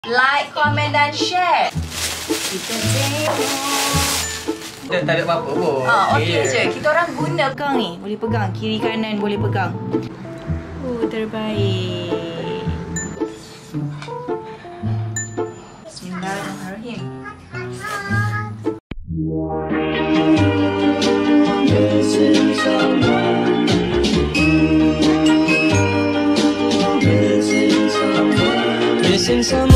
Like, komen dan share. Kita tengok. Tak ada apa-apa pun. Okey je. Kita orang guna pegang ni. Boleh pegang. Kiri kanan boleh pegang. Terbaik. Bismillahirrahmanirrahim. Missing someone.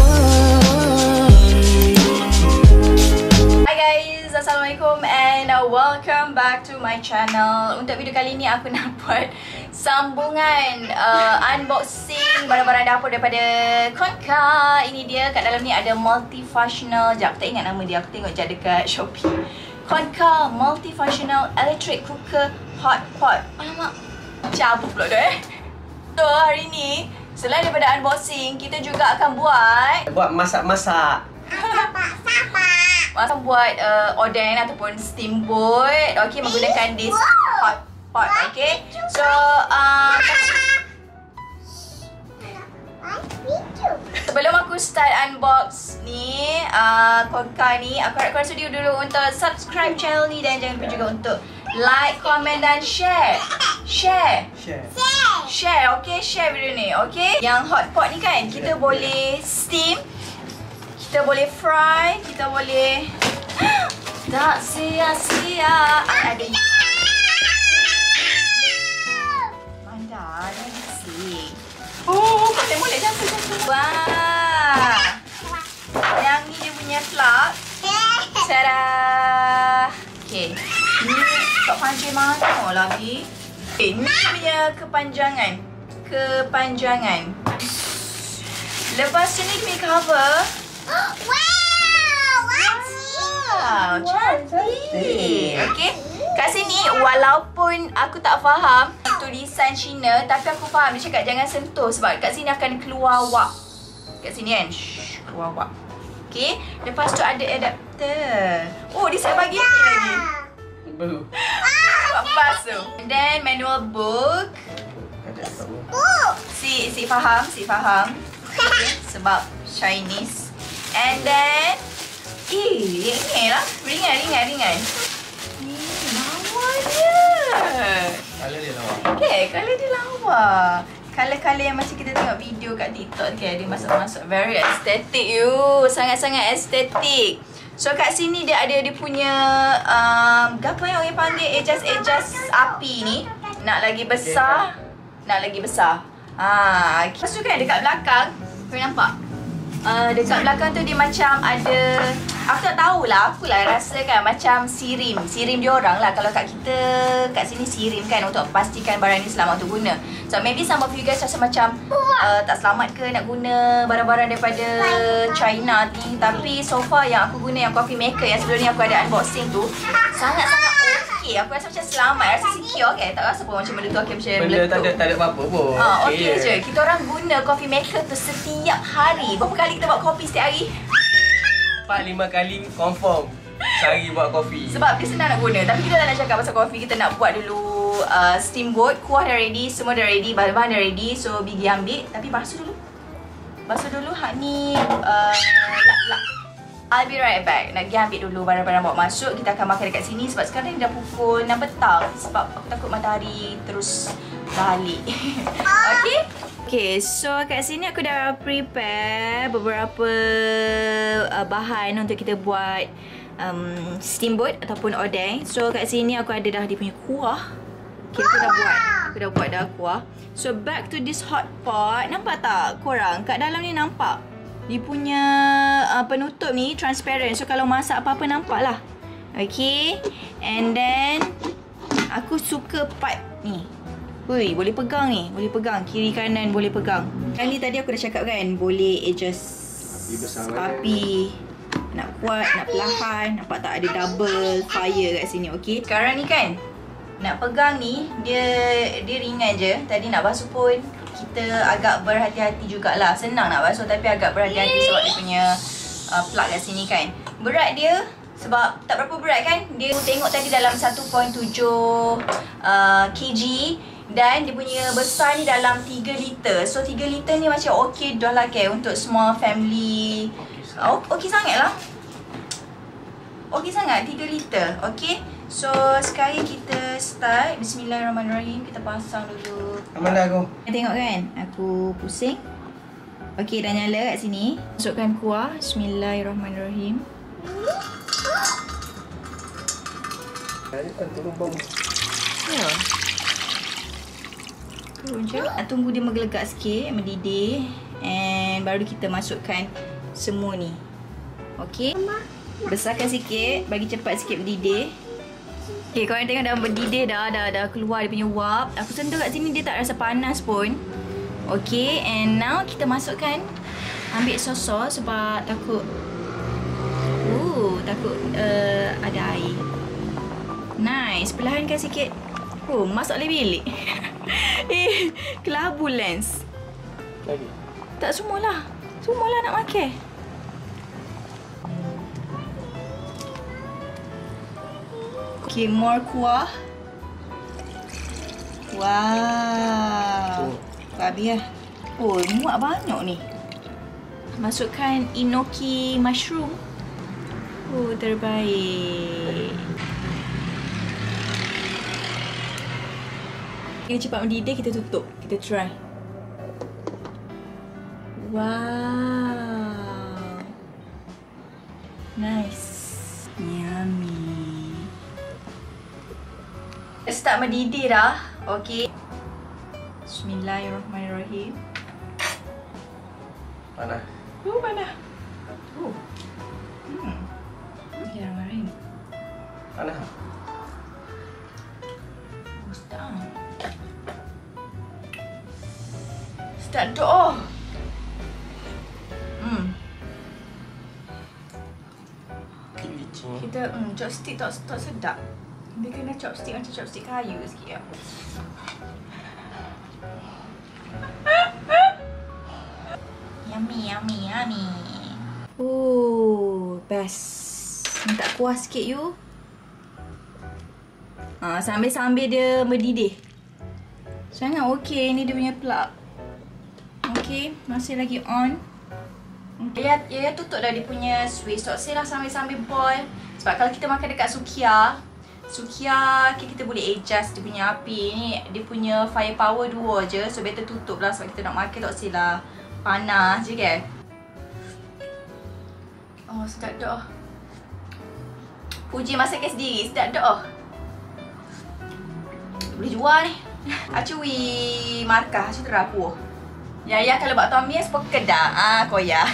Hi guys, Assalamualaikum and welcome back to my channel. Untuk video kali ni aku nak buat sambungan unboxing barang-barang dapur daripada Konka. Ini dia, kat dalam ni ada multifunctional. Sekejap, aku tak ingat nama dia. Aku tengok je dekat Shopee. Konka Multifunctional Electric Cooker Hot Pot. Alamak, cabut pula tu So hari ni, selain daripada unboxing, kita juga akan buat masak-masak. Masa buat oden ataupun steamboat. Okey, menggunakan this hot pot. Okey. So sebelum aku start unbox ni Konka ni, aku harap korang sedia dulu untuk subscribe channel ni dan jangan lupa juga untuk like, komen dan share. Share, okey, share video ni, okey. Yang hot pot ni kan, kita boleh steam, kita boleh fry, kita boleh tak sia-sia. Ada mandar nasi. Boleh boleh jatuh. Wah. Yang ni dia punya plug. Tada. Okey. Ni kat panjang mana lagi? Okay, ni punya kepanjangan. Lepas tu ni punya cover. Wow, cantik. Okay, kat sini walaupun aku tak faham tulisan Cina, tapi aku faham dia cakap jangan sentuh sebab kat sini akan keluar wak. Kat sini kan, keluar wak. Okay, lepas tu ada adapter. Oh, dia saya bagi ni lagi. Baru. Lepas tu. And then manual book. Si faham. Okay, sebab Chinese. And then ringan lah. Ringan. Ni lawa dia. Color dia lawa. Okay, color dia lawa. Color-color yang macam kita tengok video kat TikTok kan, dia masuk-masuk. Very aesthetic you. Sangat-sangat estetik. So kat sini dia ada dia punya apa yang orang panggil adjust api ni. Nak lagi besar. Lepas tu kan dekat belakang, korang nampak? Dekat belakang tu dia macam ada, aku tak tahulah, akulah rasa kan macam sirim dia orang lah. Kalau kat kita, kat sini sirim kan untuk pastikan barang ni selamat untuk guna. So maybe some of you guys rasa macam tak selamat ke nak guna barang-barang daripada China ni. Tapi so far yang aku guna yang coffee maker yang sebelum ni aku ada unboxing tu, sangat-sangat okey. Aku rasa macam selamat, rasa secure kan. Tak rasa pun macam benda tu akan macam meletup. Benda tak ada apa-apa pun. Okey je. Kita orang guna coffee maker tu setiap hari. Berapa kali kita buat kopi setiap hari? 4-5 kali confirm sehari buat kopi. Sebab dia senang nak guna. Tapi kita tak nak cakap pasal kopi. Kita nak buat dulu steamboat. Kuah dah ready, semua dah ready, bahan-bahan dah ready. So Bigi ambil. Tapi basuh dulu hak ni lap. I'll be right back. Nak pergi ambil dulu barang-barang bawa masuk. Kita akan makan dekat sini sebab sekarang ni dah pukul 6 petang. Sebab aku takut matahari terus balik. Okay, so kat sini aku dah prepare beberapa bahan untuk kita buat steamboat ataupun oden. So kat sini aku ada dah dia punya kuah. Okay, aku dah buat dah kuah. So back to this hot pot. Nampak tak korang? Kat dalam ni nampak dia punya penutup ni transparent. So kalau masak apa-apa nampak lah. Okay, and then aku suka part ni. Hui, boleh pegang ni. Boleh pegang. Kiri kanan boleh pegang. Kali tadi aku dah cakap kan, boleh adjust api. Nak kuat, nak perlahan. Nampak tak ada double fire kat sini, okey? Sekarang ni kan, nak pegang ni, dia ringan je. Tadi nak basuh pun, kita agak berhati-hati jugalah. Senang nak basuh tapi agak berhati-hati sebab dia punya plug kat sini kan. Berat dia, sebab tak berapa berat kan. Dia tengok tadi dalam 1.7 kg. Dan dia punya besar ni dalam 3 liter. So 3 liter ni macam okey dah lah untuk semua family. Okey sangat lah. Okey sangat 3 liter. Okey. So sekarang kita start. Bismillahirrahmanirrahim. Kita pasang dulu. Mana aku? Tengok kan? Aku pusing. Okey, dah nyala kat sini. Masukkan kuah. Bismillahirrahmanirrahim. Turun bau. Ya. Turun je. Tunggu dia menggelegak sikit, mendidih. And baru kita masukkan semua ni. Okey. Besarkan sikit, bagi cepat sikit berdidih. Okey, korang tengok dah berdidih dah keluar dia punya wap. Aku sentuh kat sini dia tak rasa panas pun. Okey, and now kita masukkan, ambil sos sebab takut ada air. Nice, perlahankan sikit. Masak oleh bilik. Kelabu Lens. Lagi. Tak semualah. Semualah nak makan. Okay, more kuah. Wow. Habis lah. Muat banyak ni. Masukkan enoki mushroom. Terbaik. Dia cepat mendidih, kita tutup. Kita try. Wow. Nice. Yummy. Start mendidih dah. Okey. Bismillahirrahmanirrahim. Panas. Panas. Bismillahirrahmanirrahim. Panas. Start doa. Kita chopstick tak sedap. Dia kena chopstick macam chopstick kayu sikit ya. Yummy. Best. Minta kuah sikit you. Sambil-sambil dia mendidih. Sangat okey ni dia punya plug. Okey, masih lagi on. Ya tutup dah dia punya switch. Tak salah sambil-sambil boil. Sebab kalau kita makan dekat Sukiya, kita boleh adjust dia punya api. Ni dia punya fire power 2 je. So better tutup lah sebab kita nak makan tak salah. Panas je kan. Sedap dah. Puji masakan sendiri, sedap dah. Boleh jual ni. Acui markah macam terapu. Ya kalau buat tom yum sepuluh kedah. Koya.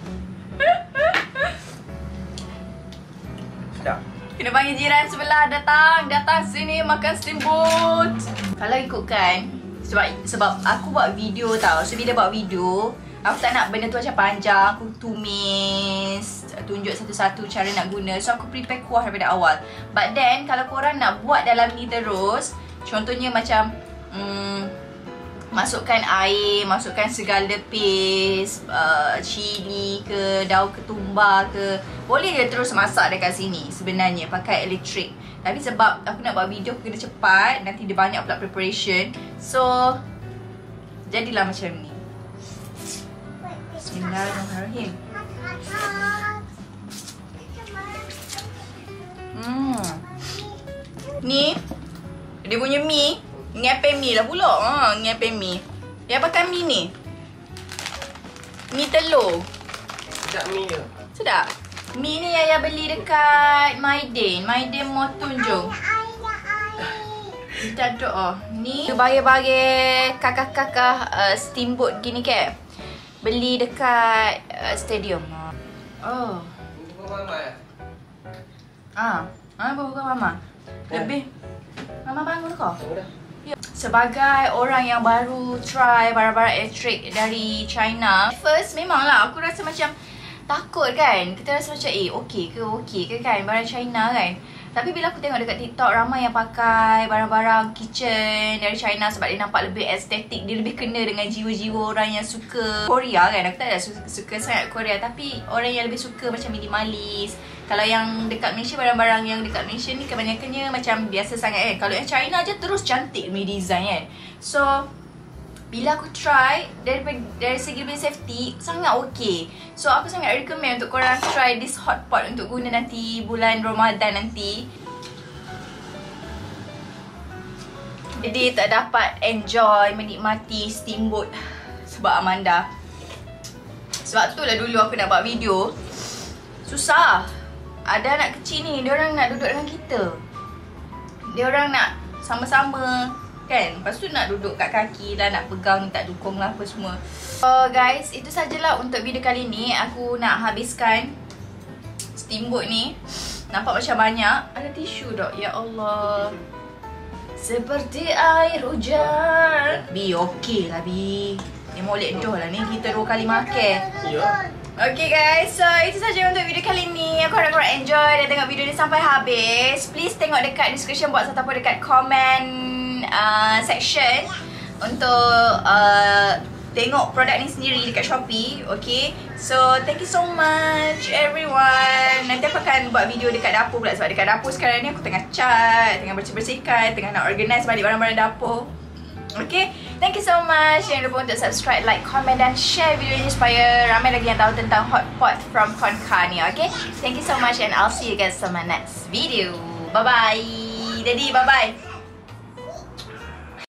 Sedap. Kena panggil jiran sebelah datang sini makan steamboat. Kalau ikutkan sebab aku buat video tau. So bila buat video, aku tak nak benda tu macam panjang. Aku tumis, tunjuk satu-satu cara nak guna. So aku prepare kuah daripada awal. But then kalau korang nak buat dalam ni terus, contohnya macam masukkan air, masukkan segala paste, cili ke, daun ketumbar ke, boleh je terus masak dekat sini sebenarnya pakai elektrik. Tapi sebab aku nak buat video, aku kena cepat, nanti dia banyak pula preparation. So jadilah macam ni. Bismillahirrahmanirrahim. Ni dia punya mi. Ngepen mi lah pula. Ngepen mi. Dia pakai mi ni. Mi telur. Sedap mi ke? Sedap. Mi ni Yaya beli dekat Maiden Motun Jom. Sedap doa. Ni bagai-bagai kakak-kakak steamboat gini ke. Beli dekat stadium. Bukan mama ya? Bukan mama. Lebih. Mama bangun kau? Sudah. Sebagai orang yang baru try barang-barang elektrik dari China, first memanglah aku rasa macam takut kan. Kita rasa macam okey ke kan barang China kan. Tapi bila aku tengok dekat TikTok, ramai yang pakai barang-barang kitchen dari China sebab dia nampak lebih estetik. Dia lebih kena dengan jiwa-jiwa orang yang suka Korea kan. Aku tak ada suka sangat Korea, tapi orang yang lebih suka macam minimalis. Kalau yang dekat Malaysia, barang-barang yang dekat Malaysia ni kebanyakannya macam biasa sangat kan. Kalau yang China je terus cantik punya design kan. So bila aku try, dari segi punya safety, sangat okay. So aku sangat recommend untuk korang try this hot pot untuk guna nanti bulan Ramadan nanti. Jadi tak dapat enjoy, menikmati steamboat sebab Amanda. Sebab tu lah dulu aku nak buat video, susah. Ada anak kecil ni, diorang nak duduk dengan kita. Diorang nak sama-sama kan. Lepas tu nak duduk kat kaki lah, nak pegang, tak dukung lah apa semua. So guys, itu sajalah untuk video kali ni. Aku nak habiskan steamboat ni. Nampak macam banyak. Ada tisu tak? Ya Allah. Seperti air hujan. Bi, okey lah Bi. Ni molek doh lah ni, kita 2 kali makan. Ya. Okay guys, so itu saja untuk video kali ni. Aku harap korang enjoy dan tengok video ni sampai habis. Please tengok dekat description box ataupun dekat comment section untuk tengok produk ni sendiri dekat Shopee. Okay, so thank you so much everyone. Nanti aku akan buat video dekat dapur pula, sebab dekat dapur sekarang ni aku tengah cat, tengah bersih-bersihkan, tengah nak organize balik barang-barang dapur. Okay, thank you so much. Jangan lupa untuk subscribe, like, comment dan share video ini supaya ramai lagi yang tahu tentang hot pot from Konkani. Okay, thank you so much and I'll see you guys on my next video. Bye bye. Daddy, bye bye.